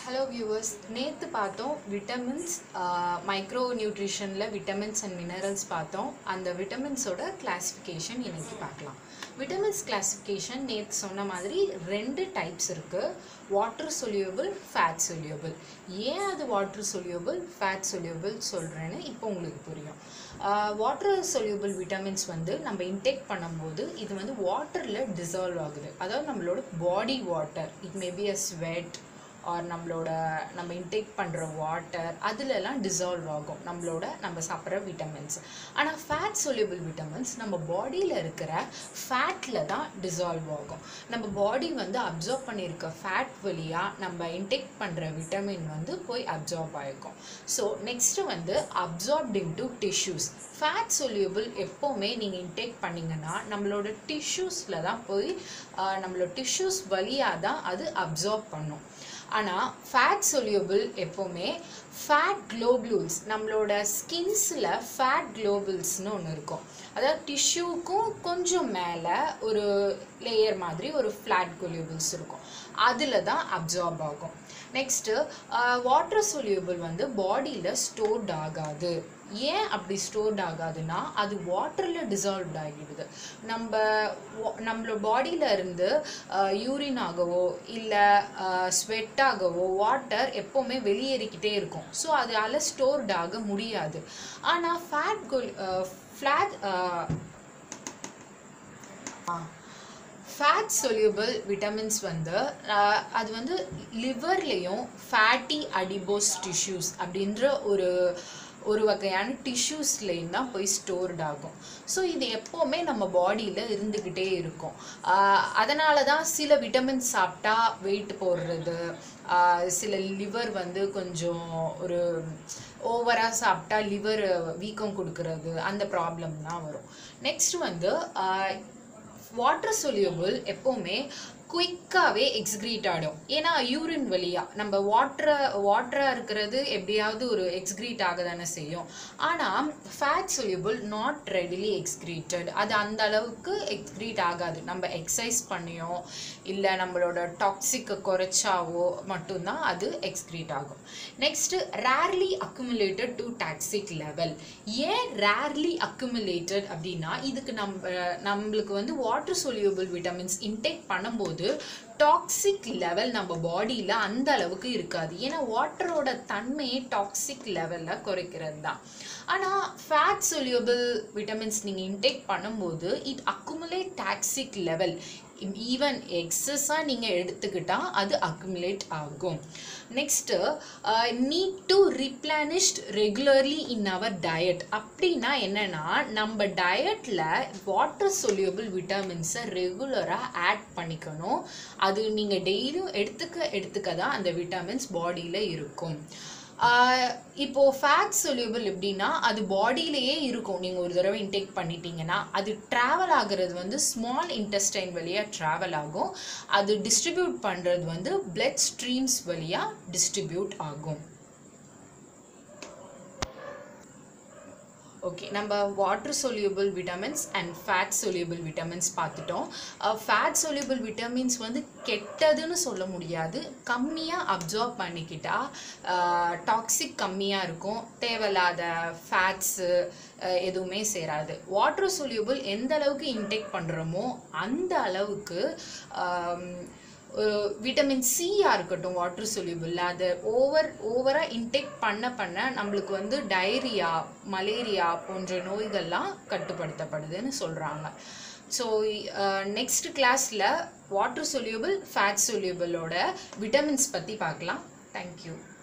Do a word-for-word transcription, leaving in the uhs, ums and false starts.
Hello viewers, நேத்து பார்த்தோம் vitamins micro nutritionல vitamins and minerals பார்த்தோம். அந்த vitamins ஓட classification இன்னைக்கு பார்க்கலாம். Vitamins classification நேத்து சொன்ன மாதிரி ரெண்டு types இருக்கு. Water soluble, fat soluble. ஏன் அது water soluble, fat soluble சொல்றேன்னு இப்போ உங்களுக்கு புரியும். Water soluble vitamins வந்து நம்ம intake பண்ணும்போது இது வந்து waterல dissolve ஆகுது. அதாவது நம்மளோட body water, it may be a sweat or நம்மளோட நம்ம இன்டேக் பண்ணுற வாட்டர் அதிலெல்லாம் டிசால்வ் ஆகும் நம்மளோட நம்ம சாப்பிட்ற விட்டமின்ஸ். ஆனால் ஃபேட் சொல்யூபிள் விட்டமின்ஸ் நம்ம பாடியில் இருக்கிற ஃபேட்டில் தான் டிசால்வ் ஆகும். நம்ம பாடி வந்து அப்சார்ப் பண்ணியிருக்க ஃபேட் வழியாக நம்ம இன்டேக் பண்ணுற விட்டமின் வந்து போய் அப்சார்ப் ஆகிருக்கும். ஸோ நெக்ஸ்ட்டு வந்து absorbed into tissues. Fat soluble எப்போவுமே நீங்கள் இன்டேக் பண்ணிங்கன்னா நம்மளோட டிஷ்யூஸில் தான் போய் நம்மளோட டிஷ்யூஸ் வழியாக தான் அது அப்சார்ப் பண்ணும். ஆனால் ஃபேட் சொல்யூபிள் எப்போவுமே ஃபேட் குளோபுல்ஸ், நம்மளோட ஸ்கின்ஸில் ஃபேட் குளோபுல்ஸ்னு ஒன்று இருக்கும். அதாவது டிஷ்யூக்கும் கொஞ்சம் மேலே ஒரு லேயர் மாதிரி ஒரு ஃப்ளாட் குளோபுல்ஸ் இருக்கும், அதில் தான் அப்சார்ப் ஆகும். நெக்ஸ்ட்டு வாட்டர் சொல்யூபிள் வந்து பாடியில் ஸ்டோர்ட் ஆகாது. ஏன் அப்படி ஸ்டோர்ட் ஆகாதுன்னா அது வாட்டரில் டிசால்வ்ட் ஆகிடுது. நம்ம நம்மளோட பாடியில் இருந்து யூரின் ஆகவோ இல்லை ஸ்வெட் ஆகவோ வாட்டர் எப்போவுமே வெளியேறிக்கிட்டே இருக்கும். ஸோ அதால் ஸ்டோர்ட் ஆக முடியாது. ஆனால் ஃபேட் குல் ஃப்ளாட் ஃபேட் சொல்யூபிள் விட்டமின்ஸ் வந்து அது வந்து லிவர்லேயும் ஃபேட்டி அடிபோஸ் டிஷ்யூஸ் அப்படின்ற ஒரு ஒரு வகையான டிஷ்யூஸ்லேயும் தான் போய் ஸ்டோர்ட் ஆகும். ஸோ இது எப்போவுமே நம்ம பாடியில் இருந்துக்கிட்டே இருக்கும். அதனால தான் சில விட்டமின்ஸ் சாப்பிட்டா வெயிட் போடுறது, சில லிவர் வந்து கொஞ்சம் ஒரு ஓவராக சாப்பிட்டா லிவர் வீக்கம் கொடுக்கறது, அந்த ப்ராப்ளம் தான் வரும். நெக்ஸ்ட் வந்து வாட்டர் சொல்யூபிள் எப்போவுமே குயிக்காகவே எக்ஸ்க்ரீட் ஆகிடும். ஏன்னா யூரின் வழியாக நம்ம வாட்டரை வாட்டராக இருக்கிறது எப்படியாவது ஒரு எக்ஸ்க்ரீட் ஆக தானே செய்யும். ஆனால் fat soluble not readily excreted. அது அந்த அளவுக்கு எக்ஸ்க்ரீட் ஆகாது. நம்ம எக்ஸசைஸ் பண்ணியோ இல்லை நம்மளோட டாக்ஸிக்கை குறைச்சாவோ மட்டும்தான் அது எக்ஸ்க்ரீட் ஆகும். Next rarely accumulated to toxic level. ஏன் ரேர்லி அக்குமுலேட்டட் அப்படின்னா இதுக்கு நம்ம நம்மளுக்கு வந்து வாட்டர் சொல்யூபிள் விட்டமின்ஸ் இன்டேக் பண்ணும்போது டாக்ஸிக் லெவல் நம்ம பாடியில் அந்த அளவுக்கு இருக்காது. ஏன்னா வாட்டரோட தன்மையை டாக்ஸிக் லெவலில் குறைக்கிறது தான். ஆனால் ஃபேட் சொல்யூபிள் விட்டமின்ஸ் நீங்கள் இன்டேக் பண்ணும்போது it accumulate toxic level. Even எக்ஸஸாக நீங்கள் எடுத்துக்கிட்டால் அது அக்குமுலேட் ஆகும். Next need to replenished regularly in our diet. அப்படின்னா என்னென்னா நம்ம டயட்டில் வாட்டர் சொல்யூபிள் விட்டமின்ஸை ரெகுலராக ஆட் பண்ணிக்கணும். அது நீங்கள் டெய்லியும் எடுத்துக்க எடுத்துக்க தான் அந்த விட்டமின்ஸ் பாடியில் இருக்கும். இப்போது ஃபேட் சொல்யூபிள் எப்படின்னா அது பாடியிலேயே இருக்கும். நீங்கள் ஒரு தடவை இன்டேக் பண்ணிட்டீங்கன்னா அது ட்ராவல் ஆகிறது வந்து ஸ்மால் இன்டெஸ்டைன் வழியாக ட்ராவல் ஆகும். அது டிஸ்ட்ரிபியூட் பண்ணுறது வந்து பிளட் ஸ்ட்ரீம்ஸ் வழியாக டிஸ்ட்ரிபியூட் ஆகும். ஓகே, நம்ம water soluble vitamins and fat soluble vitamins பார்த்துட்டோம். ஃபேட் சொல்யூபிள் விட்டமின்ஸ் வந்து கெட்டதுன்னு சொல்ல முடியாது. கம்மியாக அப்சார்ப் பண்ணிக்கிட்டால் டாக்ஸிக் கம்மியாக இருக்கும். தேவையில்லாத ஃபேட்ஸு எதுவுமே சேராது. வாட்டர் சொல்யூபிள் எந்த அளவுக்கு இன்டேக் பண்ணுறோமோ அந்த அளவுக்கு விட்டமின் சியாக இருக்கட்டும் வாட்டர் சொல்யூபிள் அது ஓவர் ஓவராக இன்டேக் பண்ண பண்ண நம்மளுக்கு வந்து டயரியா, மலேரியா போன்ற நோய்கள்லாம் கட்டுப்படுத்தப்படுதுன்னு சொல்கிறாங்க. ஸோ நெக்ஸ்ட் கிளாஸில் வாட்டர் சொல்யூபிள் ஃபேட் சொல்யூபிளோட விட்டமின்ஸ் பற்றி பார்க்கலாம். தேங்க்யூ.